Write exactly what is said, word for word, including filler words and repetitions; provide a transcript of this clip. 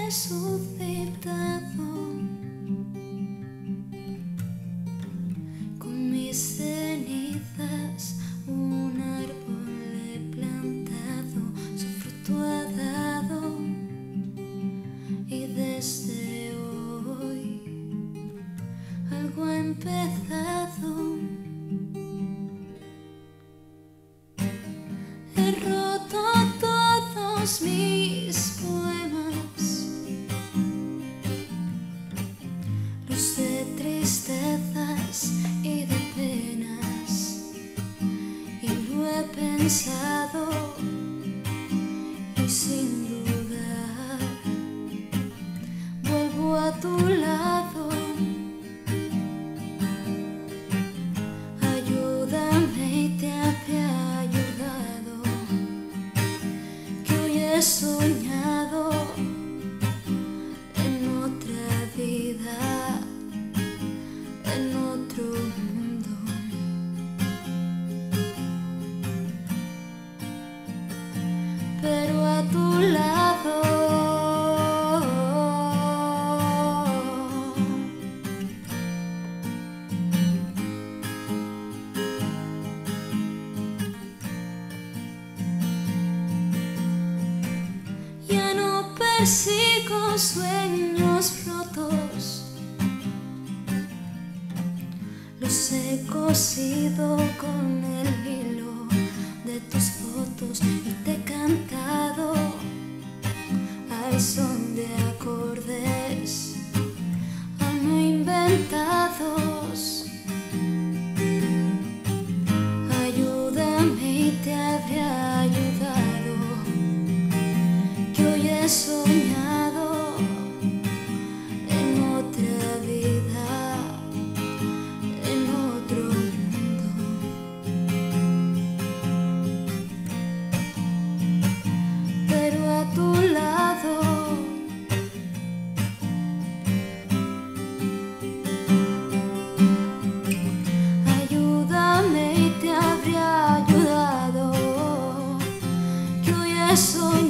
resucitado, con mis cenizas un árbol he plantado, su fruto ha dado, y desde hoy algo ha empezado. He roto todos mis poemas, los de tristezas y de penas, y lo he pensado, y sin dudar vuelvo a tu lado. Ayúdame y te había ayudado, que hoy he soñado en otra vida, en otro mundo. Pero a tu lado, ya no persigo sueños rotos, los he cosido con el hilo de tus fotos y te he cantado al son de acordes aún no inventados. Ayúdame y te habré ayudado, que hoy he soñado en otra vida, en otro mundo. Pero a tu lado, ayúdame y te habré ayudado, que hoy he soñado